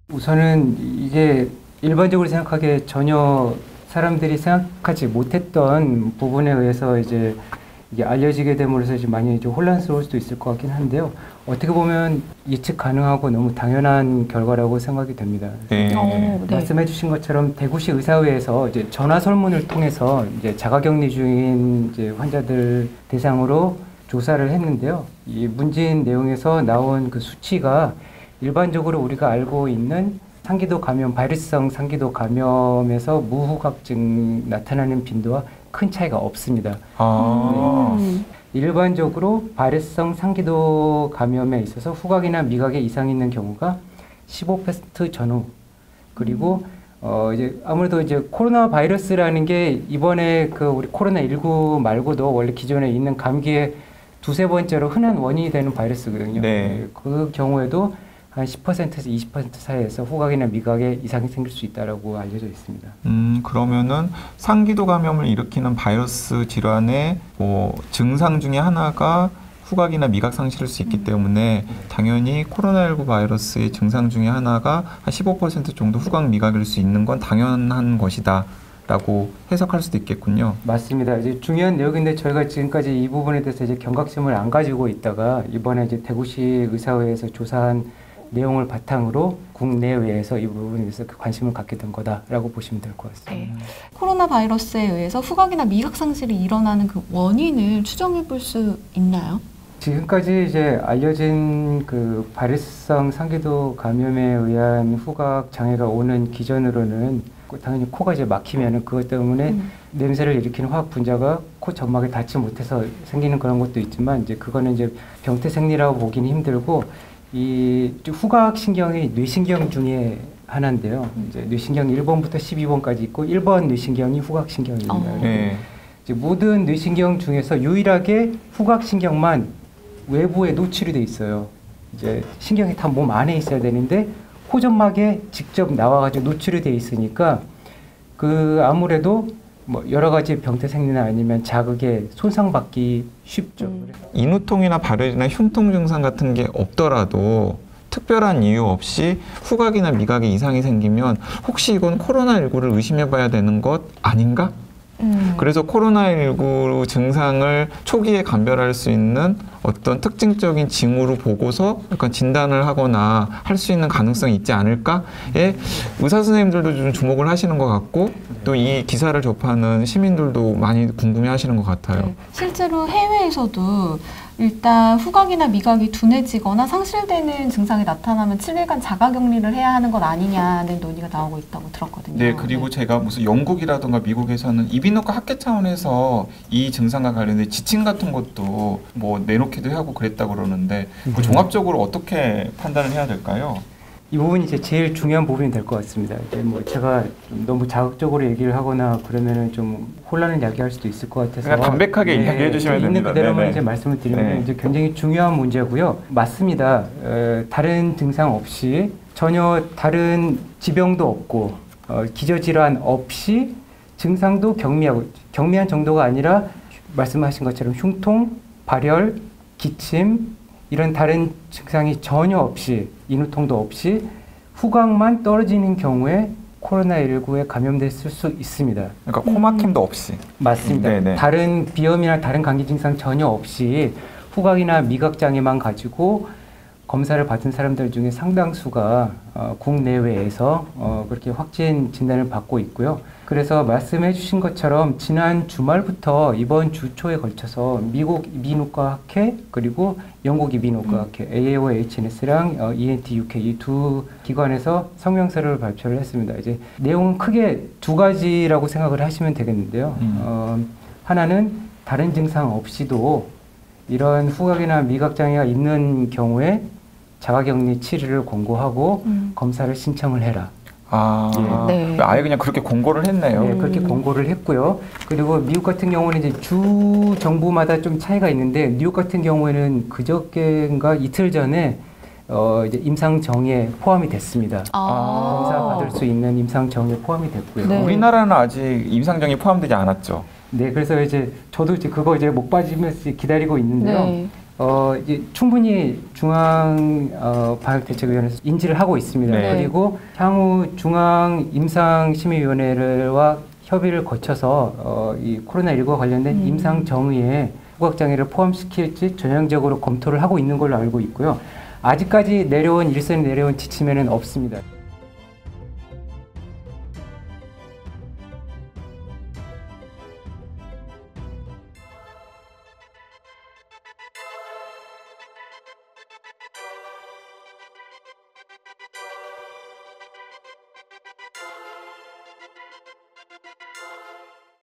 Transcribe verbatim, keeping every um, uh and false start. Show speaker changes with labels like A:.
A: 우선은 이게 일반적으로 생각하기에 전혀 사람들이 생각하지 못했던 부분에 의해서 이제 이게 알려지게 됨으로써 이제 많이 좀 혼란스러울 수도 있을 것 같긴 한데요. 어떻게 보면 예측 가능하고 너무 당연한 결과라고 생각이 됩니다.
B: 네.
C: 어, 네.
A: 말씀해주신 것처럼 대구시 의사회에서 이제 전화 설문을 통해서 이제 자가격리 중인 이제 환자들 대상으로 조사를 했는데요. 이 문진 내용에서 나온 그 수치가 일반적으로 우리가 알고 있는 상기도 감염, 바이러스성 상기도 감염에서 무후각증 나타나는 빈도와 큰 차이가 없습니다.
B: 아.
C: 음.
A: 일반적으로 바이러스성 상기도 감염에 있어서 후각이나 미각에 이상이 있는 경우가 십오 퍼센트 전후. 그리고 어 이제 아무래도 이제 코로나 바이러스라는 게 이번에 그 우리 코로나 일구 말고도 원래 기존에 있는 감기의 두세 번째로 흔한 원인이 되는 바이러스거든요.
B: 네.
A: 그 경우에도 한 십 퍼센트에서 이십 퍼센트 사이에서 후각이나 미각에 이상이 생길 수 있다라고 알려져 있습니다.
B: 음, 그러면은 상기도 감염을 일으키는 바이러스 질환의 뭐 증상 중에 하나가 후각이나 미각 상실일 수 있기 때문에 당연히 코로나십구 바이러스의 증상 중에 하나가 한 십오 퍼센트 정도 후각 미각일 수 있는 건 당연한 것이다 라고 해석할 수도 있겠군요.
A: 맞습니다. 이제 중요한 내용인데 저희가 지금까지 이 부분에 대해서 이제 경각심을 안 가지고 있다가 이번에 이제 대구시 의사회에서 조사한 내용을 바탕으로 국내외에서 이 부분에 대해서 관심을 갖게 된 거다라고 보시면 될 것 같습니다.
C: 네. 코로나 바이러스에 의해서 후각이나 미각 상실이 일어나는 그 원인을 추정해 볼 수 있나요?
A: 지금까지 이제 알려진 그 바이러스성 상기도 감염에 의한 후각 장애가 오는 기전으로는 당연히 코가 이제 막히면은 그것 때문에 음. 냄새를 일으키는 화학 분자가 코 점막에 닿지 못해서 생기는 그런 것도 있지만 이제 그거는 이제 병태생리라고 보기는 힘들고 이 후각 신경이 뇌신경 중에 하나인데요. 이제 뇌신경 일 번부터 십이 번까지 있고 일 번 뇌신경이 후각 신경입니다.
C: 어.
B: 네.
A: 이제 모든 뇌신경 중에서 유일하게 후각 신경만 외부에 노출이 돼 있어요. 이제 신경이 다 몸 안에 있어야 되는데 코 점막에 직접 나와가지고 노출이 돼 있으니까 그 아무래도 뭐 여러 가지 병태 생리나 아니면 자극에 손상받기 쉽죠.
C: 음.
B: 인후통이나 발열이나 흉통 증상 같은 게 없더라도 특별한 이유 없이 후각이나 미각에 이상이 생기면 혹시 이건 코로나십구를 의심해봐야 되는 것 아닌가?
C: 음.
B: 그래서 코로나십구 증상을 초기에 감별할 수 있는 어떤 특징적인 징후로 보고서 약간 진단을 하거나 할 수 있는 가능성이 있지 않을까에 의사 선생님들도 좀 주목을 하시는 것 같고 또 이 기사를 접하는 시민들도 많이 궁금해 하시는 것 같아요.
C: 네. 실제로 해외에서도 일단 후각이나 미각이 둔해지거나 상실되는 증상이 나타나면 칠 일간 자가격리를 해야 하는 것 아니냐는 논의가 나오고 있다고 들었거든요.
D: 네, 그리고 네. 제가 무슨 영국이라든가 미국에서는 이비인후과 학회 차원에서 이 증상과 관련된 지침 같은 것도 뭐 내놓기도 하고 그랬다고 그러는데 그 종합적으로 어떻게 판단을 해야 될까요?
A: 이 부분이 이제 제일 중요한 부분이 될 것 같습니다. 이제 뭐 제가 좀 너무 자극적으로 얘기를 하거나 그러면은 좀 혼란을 야기할 수도 있을 것 같아서
B: 그냥 담백하게
A: 네,
B: 이야기해 주시면
A: 있는
B: 됩니다.
A: 그대로만
B: 네네.
A: 이제 말씀을 드리면
B: 네.
A: 이제 굉장히 중요한 문제고요. 맞습니다. 에, 다른 증상 없이 전혀 다른 지병도 없고 어, 기저질환 없이 증상도 경미하고 경미한 정도가 아니라 말씀하신 것처럼 흉통, 발열, 기침 이런 다른 증상이 전혀 없이 인후통도 없이 후각만 떨어지는 경우에 코로나십구에 감염됐을 수 있습니다.
B: 그러니까 코막힘도 없이.
A: 맞습니다.
B: 네네.
A: 다른 비염이나 다른 감기 증상 전혀 없이 후각이나 미각 장애만 가지고 검사를 받은 사람들 중에 상당수가 어, 국내외에서 어, 그렇게 확진 진단을 받고 있고요. 그래서 말씀해 주신 것처럼 지난 주말부터 이번 주 초에 걸쳐서 미국 이비인후과 학회 그리고 영국 이비인후과 학회 에이에이오 에이치엔에스랑 어, 이엔티 유케이 이 두 기관에서 성명서를 발표를 했습니다. 이제 내용은 크게 두 가지라고 생각을 하시면 되겠는데요.
B: 음.
A: 어, 하나는 다른 증상 없이도 이런 후각이나 미각 장애가 있는 경우에 자가격리 치료를 권고하고 음. 검사를 신청을 해라.
B: 아,
C: 예. 네.
B: 아예 그냥 그렇게 공고를 했네요.
A: 네, 그렇게 권고를 했고요. 그리고 미국 같은 경우는 이제 주 정부마다 좀 차이가 있는데 뉴욕 같은 경우에는 그저께인가 이틀 전에 어 이제 임상 정의에 포함이 됐습니다.
C: 아.
A: 검사 받을 수 있는 임상 정의에 포함이 됐고요.
C: 네.
B: 우리나라는 아직 임상정이 포함되지 않았죠.
A: 네, 그래서 이제 저도 이제 그거 이제 목 빠지면서 기다리고 있는데요.
C: 네.
A: 어, 이제 충분히 중앙 어, 방역대책위원회에서 인지를 하고 있습니다.
B: 네.
A: 그리고 향후 중앙 임상심의위원회와 협의를 거쳐서 어, 이 코로나십구와 관련된
C: 음.
A: 임상 정의에 후각장애를 포함시킬지 전향적으로 검토를 하고 있는 걸로 알고 있고요. 아직까지 내려온 일선에 내려온 지침에는 없습니다.